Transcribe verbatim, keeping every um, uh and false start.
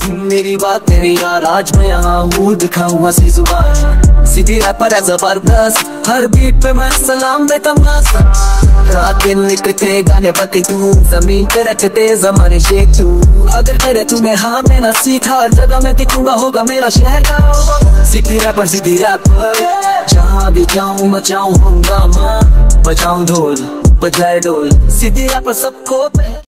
मेरी बात मेरी यार, आज मैं यहाँ हूँ, दिखाऊँ हंसी जुबान। सीधी रैपर है जबरदस्त, हर बीट पे मैं सलाम देता मस्त। रात दिन लिखते गाने पति तू, जमीन पे रखते जमाने शेख तू। अगर करे तूने हाँ में ना सीखा, हर जगह मैं दिखूंगा होगा मेरा शहर का। सीधी रैपर सीधी रैपर, जहाँ भी जाऊँ मचाऊँ हंगामा, बजाऊँ ढोल बजाए ढोल। सीधी रैपर सबको